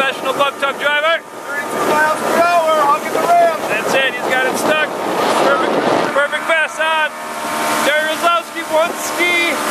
professional buck tuck driver. 32 miles per hour, hugging the rim. That's it, he's got it stuck. Perfect pass on. Terry Rozowski, one ski.